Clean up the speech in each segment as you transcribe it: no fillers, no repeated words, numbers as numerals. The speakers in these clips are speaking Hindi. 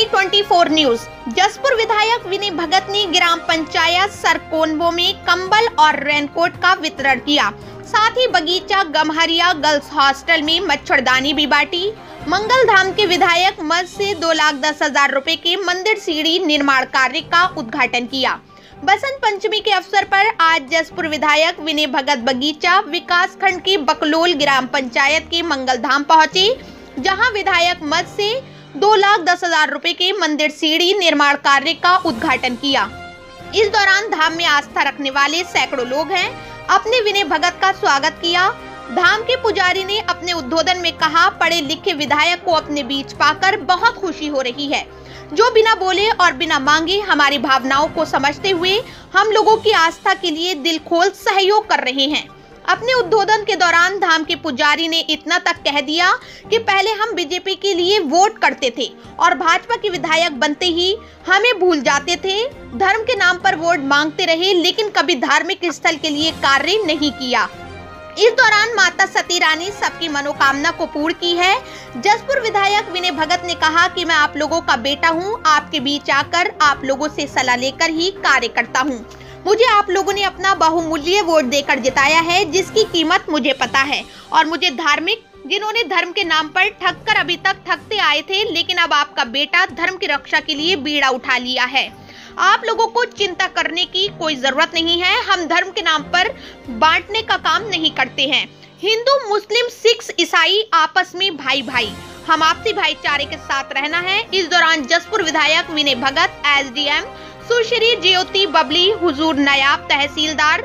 G24 news. जसपुर विधायक विनय भगत ने ग्राम पंचायत सरकोनबो में कंबल और रेनकोट का वितरण किया। साथ ही बगीचा गमहरिया गर्ल्स हॉस्टल में मच्छरदानी भी बांटी। मंगल धाम के विधायक मद से 2,10,000 रुपए के मंदिर सीढ़ी निर्माण कार्य का उद्घाटन किया। बसंत पंचमी के अवसर पर आज जसपुर विधायक विनय भगत बगीचा विकास खंड के बकलोल ग्राम पंचायत के मंगल धाम पहुँचे, जहाँ विधायक मद से 2,10,000 रुपए के मंदिर सीढ़ी निर्माण कार्य का उद्घाटन किया। इस दौरान धाम में आस्था रखने वाले सैकड़ों लोग हैं अपने विनय भगत का स्वागत किया। धाम के पुजारी ने अपने उद्बोधन में कहा, पढ़े लिखे विधायक को अपने बीच पाकर बहुत खुशी हो रही है, जो बिना बोले और बिना मांगे हमारी भावनाओं को समझते हुए हम लोगों की आस्था के लिए दिल खोल सहयोग कर रहे हैं। अपने उद्बोधन के दौरान धाम के पुजारी ने इतना तक कह दिया कि पहले हम बीजेपी के लिए वोट करते थे और भाजपा के विधायक बनते ही हमें भूल जाते थे। धर्म के नाम पर वोट मांगते रहे, लेकिन कभी धार्मिक स्थल के लिए कार्य नहीं किया। इस दौरान माता सती रानी सबकी मनोकामना को पूर्ण की है। जसपुर विधायक विनय भगत ने कहा कि मैं आप लोगों का बेटा हूं, आपके बीच आकर आप लोगों से सलाह लेकर ही कार्य करता हूं। मुझे आप लोगों ने अपना बहुमूल्य वोट देकर जिताया है, जिसकी कीमत मुझे पता है। और मुझे धार्मिक, जिन्होंने धर्म के नाम पर ठग कर अभी तक ठगते आए थे, लेकिन अब आपका बेटा धर्म की रक्षा के लिए बीड़ा उठा लिया है। आप लोगों को चिंता करने की कोई जरूरत नहीं है। हम धर्म के नाम पर बांटने का काम नहीं करते हैं। हिंदू, मुस्लिम, सिख, ईसाई आपस में भाई भाई, हम आपसी भाईचारे के साथ रहना है। इस दौरान जसपुर विधायक विनय भगत, एसडीएम सुश्री ज्योति बबली, हुजूर नायब तहसीलदार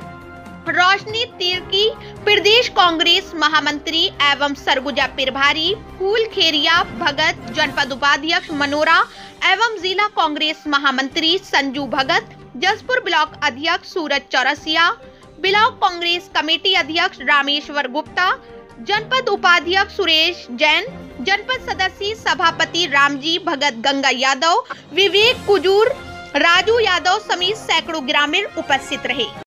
रोशनी तिर्की, प्रदेश कांग्रेस महामंत्री एवं सरगुजा प्रभारी फूल खेरिया भगत, जनपद उपाध्यक्ष मनोरा एवं जिला कांग्रेस महामंत्री संजू भगत, जसपुर ब्लॉक अध्यक्ष सूरज चौरसिया, ब्लॉक कांग्रेस कमेटी अध्यक्ष रामेश्वर गुप्ता, जनपद उपाध्यक्ष सुरेश जैन, जनपद सदस्य सभापति रामजी भगत, गंगा यादव, विवेक कुजूर, राजू यादव समेत सैकड़ों ग्रामीण उपस्थित रहे।